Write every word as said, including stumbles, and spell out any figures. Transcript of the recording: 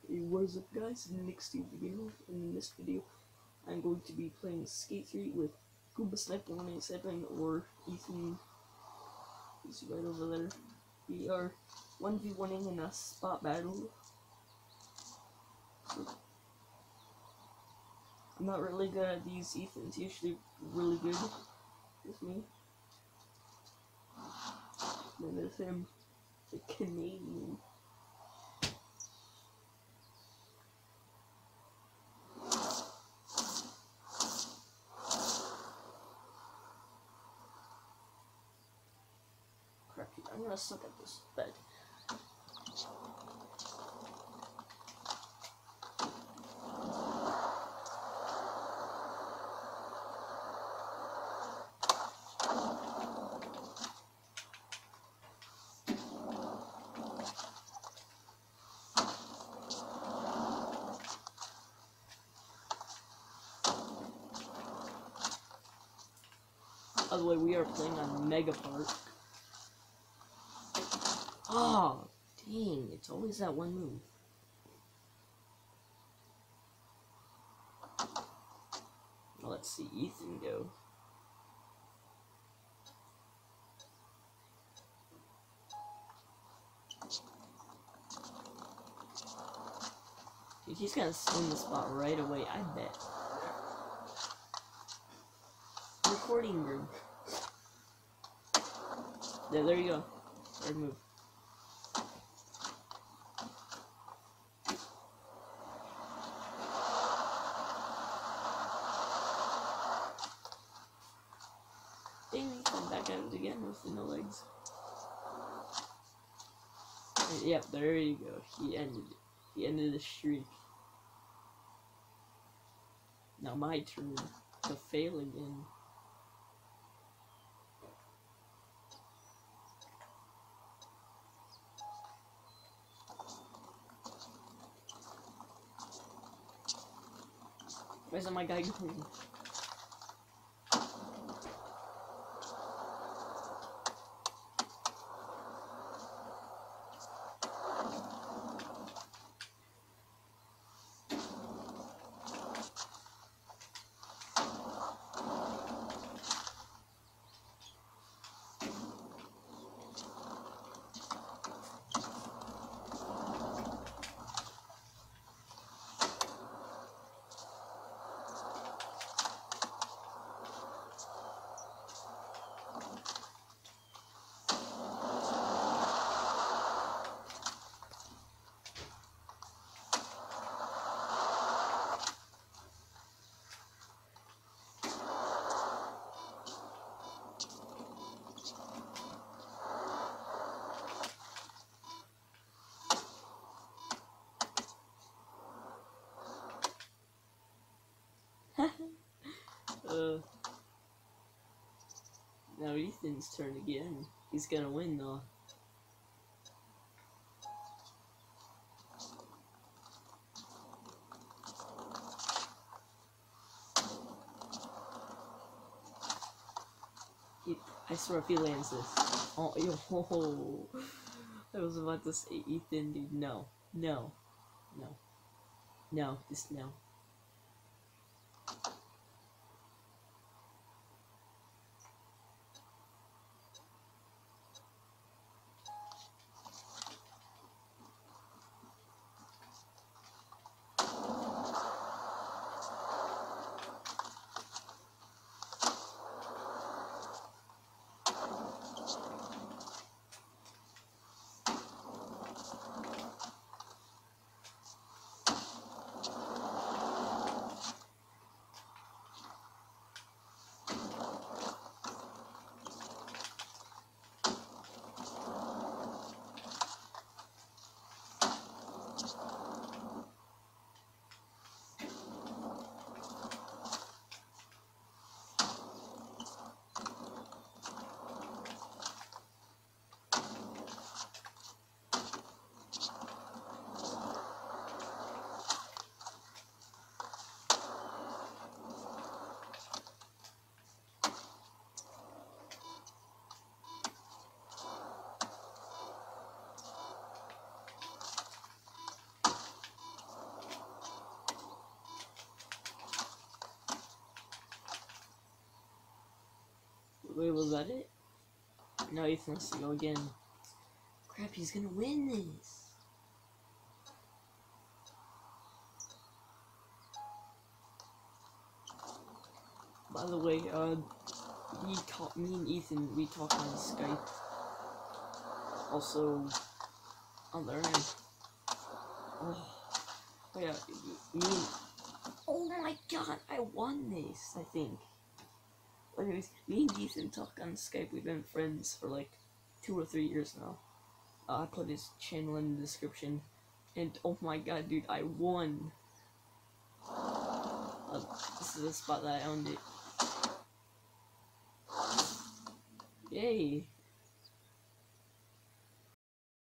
Hey, what is up guys, Nick's video. In this video, I'm going to be playing Skate three with Gooba Sniper one eighty-seven or Ethan. He's right over there. We are one v one ing in a spot battle. So, I'm not really good at these. Ethan's usually really good with me. Then there's him, the Canadian. I'm gonna suck at this bed. By the way, we are playing on Mega Park. Oh, dang, it's always that one move. Well, let's see Ethan go. Dude, he's gonna swing the spot right away, I bet. Recording room. Yeah, there you go. Third move. Dang, come back at it again with the no legs. Yep, there you go. He ended it. He ended the streak. Now my turn to fail again. Where's my guy going? uh, now Ethan's turn again. He's gonna win though. He, I swear if he lands this. Oh, yo, I was about to say Ethan, dude. No, no, no, no, just no. Wait, was that it? No, Ethan has to go again. Crap, he's gonna win this. By the way, uh, he talk, me and Ethan, we talk on Skype. Also, on the end. Oh, oh yeah, me. Oh my god, I won this, I think. Anyways, me and Ethan talk on Skype. We've been friends for like two or three years now. Uh, I put his channel in the description. And oh my god, dude, I won. Uh, this is the spot that I owned it. Yay.